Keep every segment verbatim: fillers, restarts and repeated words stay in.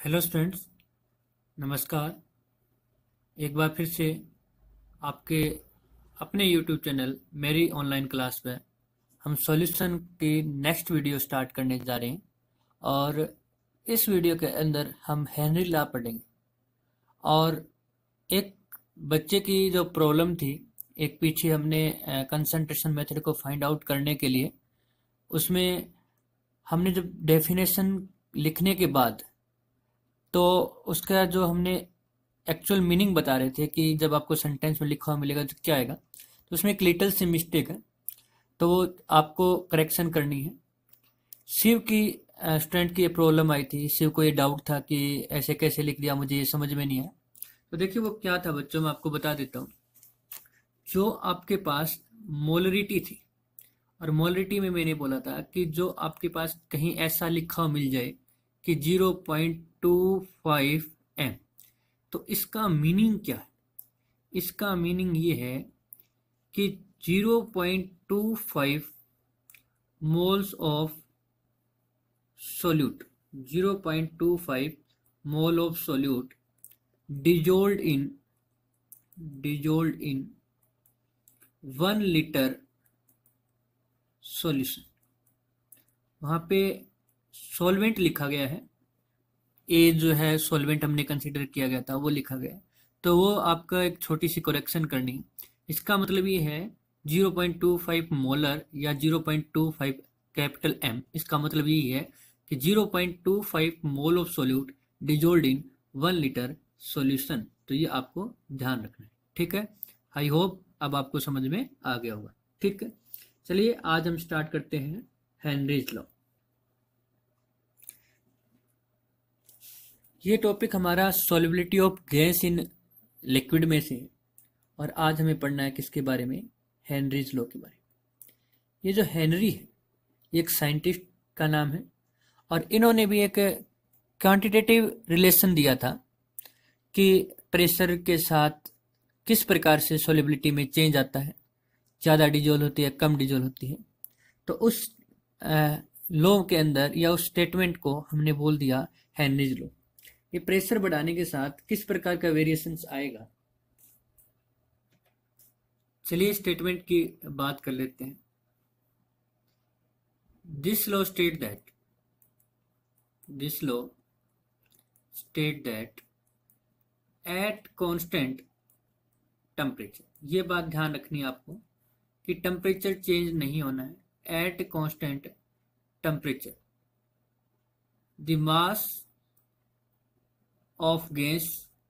Hello students, नमस्कार। एक बार फिर से आपके अपने यूट्यूब चैनल मेरी ऑनलाइन क्लास में हम सॉल्यूशन की नेक्स्ट वीडियो स्टार्ट करने जा रहे हैं। और इस वीडियो के अंदर हम हेनरी लॉ पढ़ेंगे। और एक बच्चे की जो प्रॉब्लम थी, एक पीछे हमने कंसंट्रेशन मेथड को फाइंड आउट करने के लिए उसमें हमने जब डेफिनेशन लिखने के बाद तो उसका जो हमने एक्चुअल मीनिंग बता रहे थे कि जब आपको सेंटेंस में लिखा हुआ मिलेगा तो क्या आएगा, तो उसमें एक लिटिल सी मिस्टेक है, तो वो आपको करेक्शन करनी है। शिव की स्टूडेंट की ये प्रॉब्लम आई थी। शिव को ये डाउट था कि ऐसे कैसे लिख दिया, मुझे ये समझ में नहीं आया। तो देखिए वो क्या था बच्चों, मैं आपको बता देता हूँ। जो आपके पास मोलरिटी थी, और मोलरिटी में मैंने बोला था कि जो आपके पास कहीं ऐसा लिखा हुआ मिल जाए कि zero point two five M, तो इसका मीनिंग क्या है? इसका मीनिंग ये है कि zero point two five moles of solute, zero point two five mole of solute dissolved in dissolved in one litre solution. वहाँ पे सॉल्वेंट लिखा गया है, ए जो है सॉल्वेंट हमने कंसीडर किया गया था वो लिखा गया है। तो वो आपका एक छोटी सी करेक्शन करनी है। इसका मतलब ये है zero point two five molar या zero point two five capital M. इसका मतलब यही है कि zero point two five mole of solute dissolved in one litre solution. तो ये आपको ध्यान रखना है, ठीक है। आई होप अब आपको समझ में आ गया होगा, ठीक है। चलिए आज हम स्टार्ट करते हैं हेनरीज लॉ। ये टॉपिक हमारा solubility of gas in liquid में से है, और आज हमें पढ़ना है किसके बारे में? हेनरीज लॉ के बारे में। ये जो हेनरी है ये एक साइंटिस्ट का नाम है, और इन्होंने भी एक क्वांटिटेटिव रिलेशन दिया था कि प्रेशर के साथ किस प्रकार से सॉल्युबिलिटी में चेंज आता है, ज़्यादा डिजोल्व होती है, कम डिजोल्व होती है। तो उस लॉ के अंदर या उस स्टेटमेंट को हमने बोल दिया हेनरीज लॉ। ये प्रेशर बढ़ाने के साथ किस प्रकार का वेरिएशंस आएगा, चलिए स्टेटमेंट की बात कर लेते हैं। This law state that this law state that at constant temperature, ये बात ध्यान रखनी है आपको कि टेम्परेचर चेंज नहीं होना है। At constant temperature the mass of gas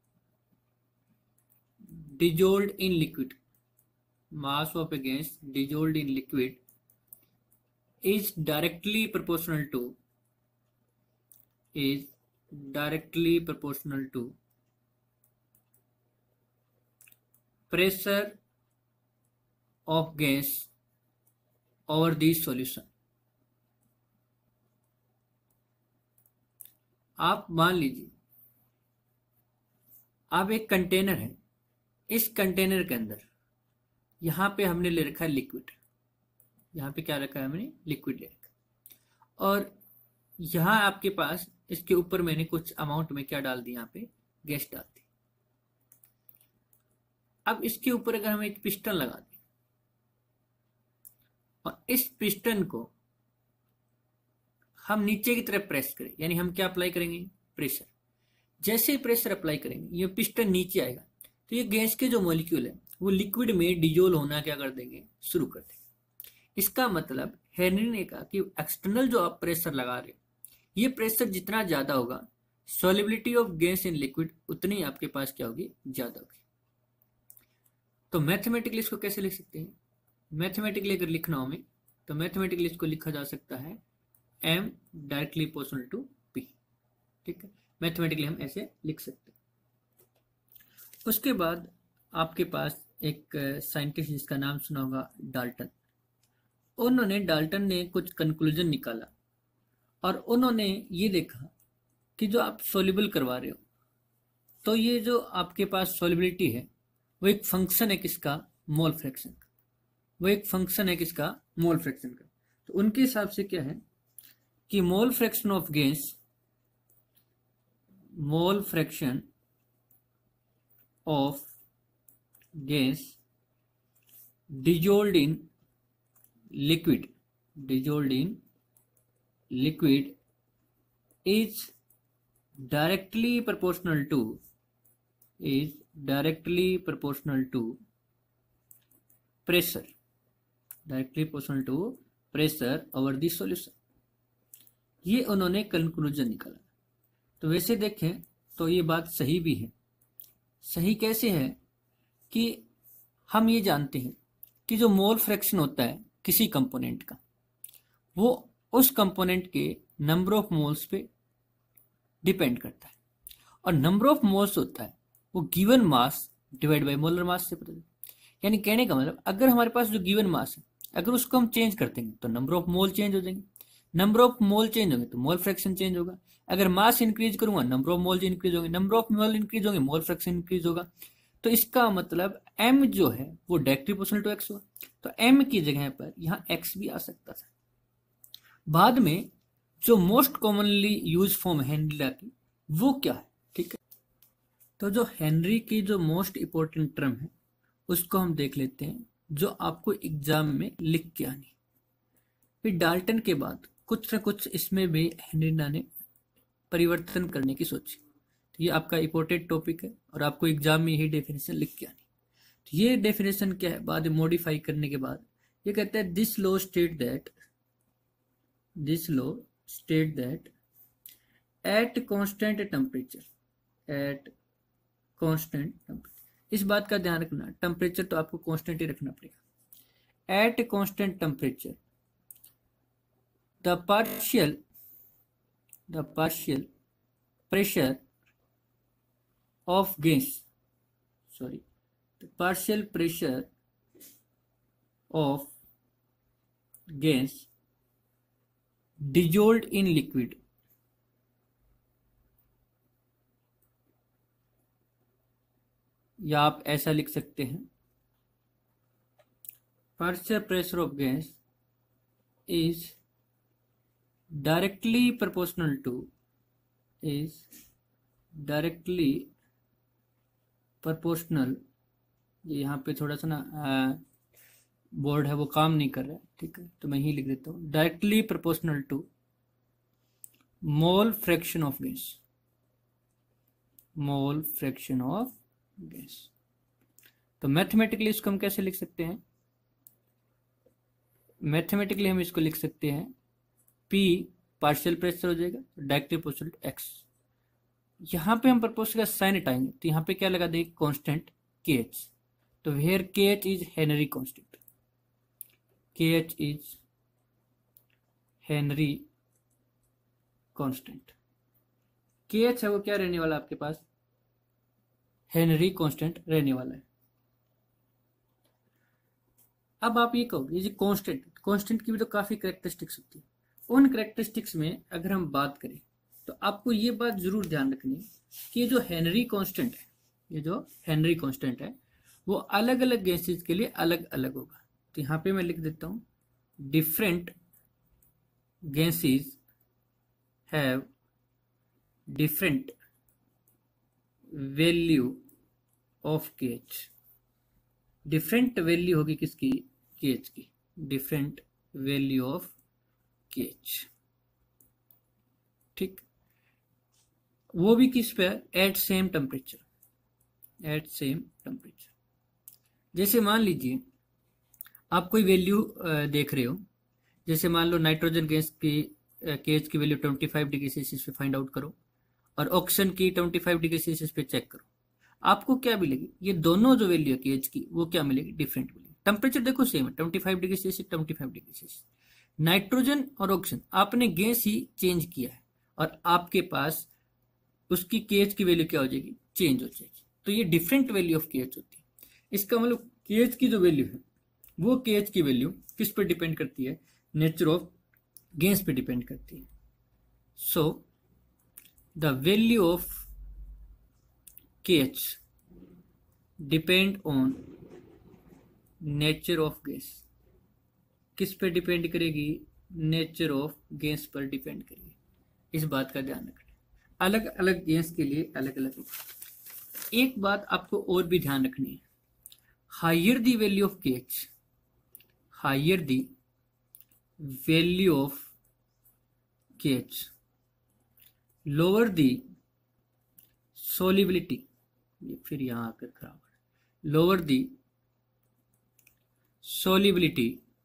dissolved in liquid, mass of a gas dissolved in liquid is directly proportional to is directly proportional to pressure of gas over the solution। आप मान लीजिए अब एक container है, इस container के अंदर यहाँ पे हमने ले रखा है लिक्विड। यहाँ पे क्या रखा है हमने? लिक्विड ले रखा है। और यहाँ आपके पास इसके ऊपर मैंने कुछ अमाउंट में क्या डाल दी? यहाँ पे गैस डाल दी। अब इसके ऊपर अगर हम एक पिस्टन लगा दें और इस पिस्टन को हम नीचे की तरफ प्रेस करें, यानी हम क्या अप्लाई करेंगे? प्रेशर। जैसे ही प्रेशर अप्लाई करेंगे ये पिस्टन नीचे आएगा, तो ये गैस के जो मॉलिक्यूल है वो लिक्विड में डिजोल्व होना क्या कर देंगे? शुरू कर देंगे। इसका मतलब हेनरी ने कहा कि एक्सटर्नल जो आप प्रेशर लगा रहे हो, ये प्रेशर जितना ज्यादा होगा solubility of gas in liquid उतनी आपके पास क्या होगी? ज्यादा होगी। तो मैथमेटिकली इसको कैसे लिख सकते हैं? मैथमेटिकली अगर लिखना हो हमें तो मैथमेटिकली इसको लिखा जा सकता है m directly proportional to p, ठीक है। मैथमेटिकली हम ऐसे लिख सकते हैं। उसके बाद आपके पास एक साइंटिस्ट जिसका नाम सुना होगा, डाल्टन। उन्होंने डाल्टन ने कुछ कंक्लूजन निकाला, और उन्होंने ये देखा कि जो आप सोल्यूबल करवा रहे हो, तो ये जो आपके पास सोल्युबिलिटी है वो एक फंक्शन है किसका? मोल फ्रैक्शन का। वो एक फंक्शन है किसका? मोल फ्रैक्शन का। तो उनके हिसाब से क्या है कि mole fraction of gas mole fraction of gas dissolved in liquid dissolved in liquid is directly proportional to is directly proportional to pressure directly proportional to pressure over the solution। ये उन्होंने कंक्लूजन निकाला। तो वैसे देखें तो ये बात सही भी है। सही कैसे है कि हम ये जानते हैं कि जो मोल फ्रैक्शन होता है किसी कंपोनेंट का, वो उस कंपोनेंट के नंबर ऑफ मोल्स पे डिपेंड करता है, और नंबर ऑफ मोल्स होता है वो given mass divide by molar mass से पता चलता है। यानी कहने का मतलब, अगर हमारे पास जो गिवन मास है, अगर उसको हम चेंज कर देंगे तो नंबर ऑफ मोल चेंज हो जाएंगे, नंबर ऑफ मोल चेंज होंगे तो मोल फ्रैक्शन चेंज होगा। अगर मास इंक्रीज करूंगा नंबर ऑफ मोल इंक्रीज होंगे, नंबर ऑफ मोल इंक्रीज होंगे मोल फ्रैक्शन इंक्रीज होगा। तो इसका मतलब m जो है वो डायरेक्टली प्रोपोर्शनल टू x हुआ। तो m की जगह पर यहाँ x भी आ सकता था। बाद में जो most commonly use form Henry की वो क्या है, ठीक है। तो जो हेनरी की जो मोस्ट इंपॉर्टेंट टर्म है उसको हम देख लेते हैं, जो आपको एग्जाम में लिख के आनी। फिर डाल्टन के बाद कुछ न कुछ इसमें भी हेनरी ने परिवर्तन करने की सोची। तो ये आपका इंपॉर्टेंट टॉपिक है और आपको एग्जाम में यही डेफिनेशन लिख के आनी। तो ये डेफिनेशन क्या है, बाद में मॉडिफाई करने के बाद ये कहता है this law state that this law state that at constant temperature at constant temperature. इस बात का ध्यान रखना, टेम्परेचर तो आपको कांस्टेंट ही रखना पड़ेगा। At constant temperature the partial the partial pressure of gas sorry the partial pressure of gas dissolved in liquid या आप ऐसा लिख सकते हैं, partial pressure of gas is directly proportional to is directly proportional। यहाँ पे थोड़ा सा ना बोर्ड है वो काम नहीं कर रहा है, ठीक है, तो मैं ही लिख देता हूँ, directly proportional to mole fraction of gas mole fraction of gas. तो मैथमेटिकली इसको हम कैसे लिख सकते हैं, मैथमेटिकली हम इसको लिख सकते हैं P पार्शियल प्रेशर हो जाएगा डायरेक्टली प्रोपोर्शनल टू x। यहाँ पे हम प्रपोज का साइन हटाएंगे तो यहाँ पे क्या लगा देंगे, कांस्टेंट के एच। तो where K H is Henry constant, K H is Henry constant. K H है वो क्या रहने वाला आपके पास, हेनरी कांस्टेंट रहने वाला है। अब आप ये कहो ये जो कांस्टेंट कांस्टेंट की भी तो काफी कैरेक्टरिस्टिक्स होती है। उन कैरेक्टरिस्टिक्स में अगर हम बात करें तो आपको ये बात जरूर ध्यान रखनी है कि ये जो हेनरी कांस्टेंट है ये जो हेनरी कांस्टेंट है वो अलग अलग गैसेज के लिए अलग अलग होगा। तो यहाँ पे मैं लिख देता हूँ different gases have different value of K H. Different value होगी किसकी, के एच की, different value of K H, ठीक। वो भी किस पे, at same temperature at same temperature. जैसे मान लीजिए आप कोई वैल्यू देख रहे हो, जैसे मान लो नाइट्रोजन गैस की के एच की वैल्यू पच्चीस डिग्री सेल्सियस पे फाइंड आउट करो और ऑक्सीजन की पच्चीस डिग्री सेल्सियस पे चेक करो, आपको क्या मिलेगी, ये दोनों जो वैल्यू है के एच की वो क्या मिलेगी, डिफरेंट मिलेगी। टेम्परेचर देखो सेम है, पच्चीस डिग्री सेल्सियस पच्चीस डिग्री सेल्सियस। नाइट्रोजन और ऑक्सीजन आपने गैस ही चेंज किया है और आपके पास उसकी के एच की वैल्यू क्या हो जाएगी, चेंज हो जाएगी। तो ये different value of K H होती है। इसका मतलब के एच की जो वैल्यू है वो के एच की वैल्यू किस पर डिपेंड करती है, नेचर ऑफ गैस पे डिपेंड करती है। So the value of K H depend on nature of gas. किस पर डिपेंड करेगी, नेचर ऑफ गैस पर डिपेंड करेगी। इस बात का ध्यान रखना। अलग अलग गैस के लिए अलग अलग। एक बात आपको और भी ध्यान रखनी है, higher the value of K H, higher the value of K H, lower the solubility, फिर यहां आकर खराब, lower the solubility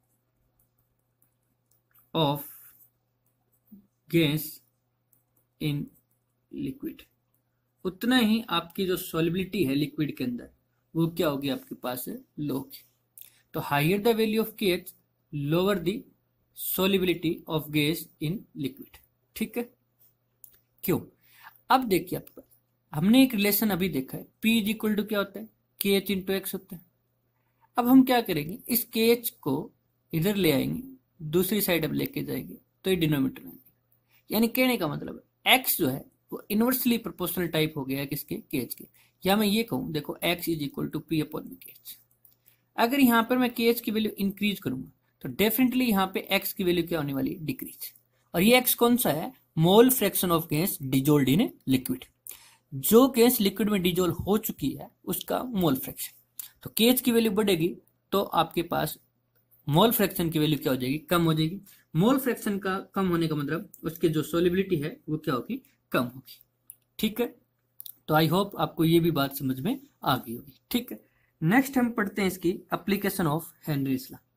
of gas in liquid, उतना ही आपकी जो सॉलिबिलिटी है लिक्विड के अंदर वो क्या होगी आपके पास है, लो की। तो higher the value of K H, lower the solubility of gas in liquid. ठीक है, क्यों? अब देखिए आपका, हमने एक रिलेशन अभी देखा है, P इज इक्वल टू क्या होता है, के एच इंटू एक्स होता है। अब हम क्या करेंगे, इस के एच को इधर ले आएंगे, दूसरी साइड अब लेके जाएंगे तो ये डिनोमिनेटर में, यानी कहने का मतलब x जो है वो इनवर्सली प्रोपोर्शनल टाइप हो गया है किसके, के एच के। या मैं ये कहूं, देखो x is equal to P upon K H. अगर यहाँ पर मैं के एच की वैल्यू इंक्रीज करूंगा तो डेफिनेटली यहाँ पे x की वैल्यू क्या होने वाली है, डिक्रीज। और ये x कौन सा है, mole fraction of gas dissolved in liquid, जो गैस लिक्विड में डिजोल्व हो चुकी है उसका मोल फ्रैक्शन। तो के एच की वैल्यू बढ़ेगी तो आपके पास मोल फ्रैक्शन की वैल्यू क्या हो जाएगी, कम हो जाएगी। मोल फ्रैक्शन का कम होने का मतलब उसकी जो सोलिबिलिटी है वो क्या होगी, कम होगी। ठीक है, तो आई होप आपको ये भी बात समझ में आ गई होगी। ठीक है, नेक्स्ट हम पढ़ते हैं इसकी एप्लीकेशन ऑफ हेनरीज लॉ।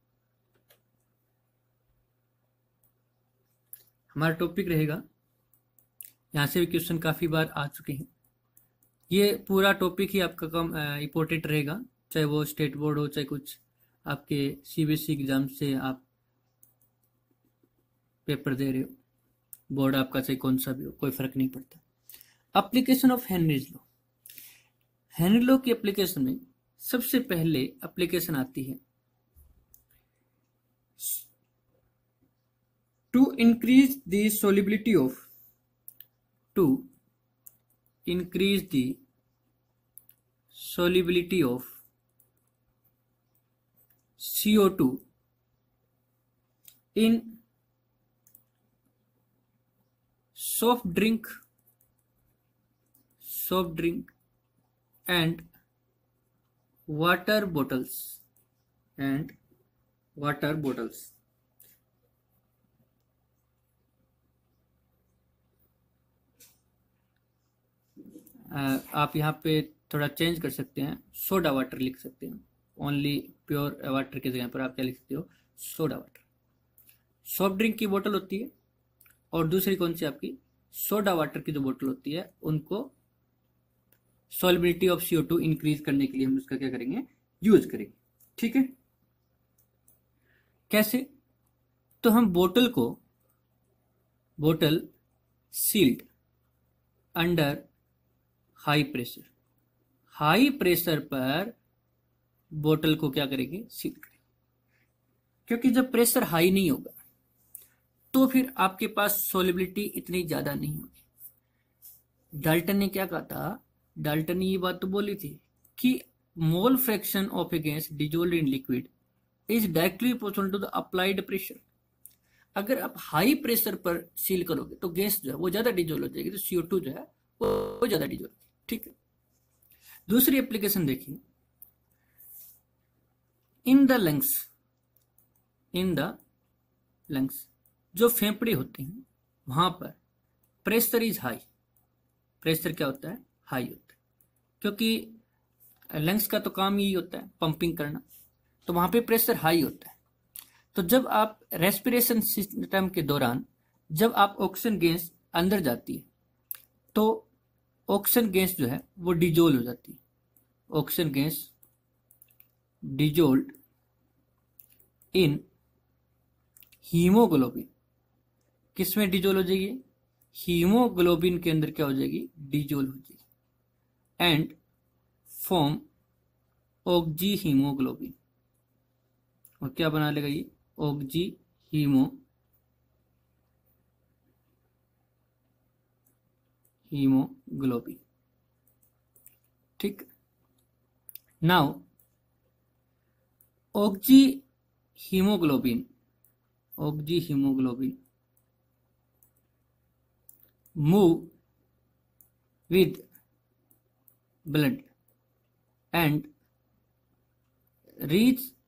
हमारा टॉपिक रहेगा, यहाँ से भी क्वेश्चन काफी बार आ चुके हैं। ये पूरा टॉपिक ही आपका कम इंपॉर्टेंट रहेगा, चाहे वो स्टेट बोर्ड हो, चाहे कुछ आपके सीबीएसई एग्जाम से आप पेपर दे रहे हो, बोर्ड आपका चाहे कौन सा भी हो, कोई फर्क नहीं पड़ता। Application of Henry's law, Henry law की एप्लीकेशन में सबसे पहले एप्लीकेशन आती है to increase the solubility of, to increase the solubility of C O two in soft drink, soft drink and water bottles, and water bottles। आप यहाँ पे थोड़ा चेंज कर सकते हैं, सोडा वाटर लिख सकते हैं, ओनली प्योर वाटर की जगह पर आप क्या लिख सकते हो, सोडा वाटर। सॉफ्ट ड्रिंक की बोतल होती है और दूसरी कौन सी आपकी, सोडा वाटर की जो बोतल होती है, उनको solubility of C O two increase करने के लिए हम उसका क्या करेंगे, यूज करेंगे। ठीक है, कैसे? तो हम बोतल को, बोतल sealed under high pressure, high pressure पर बोतल को क्या करेंगे, सील करेंगे। क्योंकि जब प्रेशर हाई नहीं होगा तो फिर आपके पास सोलिबिलिटी इतनी ज्यादा नहीं होगी। डाल्टन ने क्या कहा था, डाल्टन ने ये बात तो बोली थी कि mole fraction of a gas dissolved in liquid is directly proportional to the applied pressure. अगर आप हाई प्रेशर पर सील करोगे तो गैस जो है वो ज्यादा डिजोल्व हो जाएगी, तो सी ओ टू जो है वो ज्यादा डिजोल्व। ठीक है, दूसरी एप्लीकेशन देखिए, in the lungs, in the lungs जो फेफड़े होते हैं वहां पर प्रेशर इज हाई, प्रेशर क्या होता है, हाई होता है। क्योंकि लंग्स का तो काम यही होता है पंपिंग करना, तो वहां पे प्रेशर हाई होता है। तो जब आप रेस्पिरेशन सिस्टम के दौरान जब आप ऑक्सीजन गैस अंदर जाती है तो ऑक्सीजन गैस जो है वो डिजोल्व हो जाती है, oxygen gas dissolve in haemoglobin. किसमें डिजोल्व हो जाएगी, हीमोग्लोबिन के अंदर क्या हो जाएगी, डिजोल्व हो जाएगी, एंड फॉर्म ऑक्जी हीमोग्लोबिन। और क्या बना लेगा ये, ऑक्जी हीमो हीमोग्लोबिन। ठीक, now oxy haemoglobin, oxy haemoglobin move with blood and reach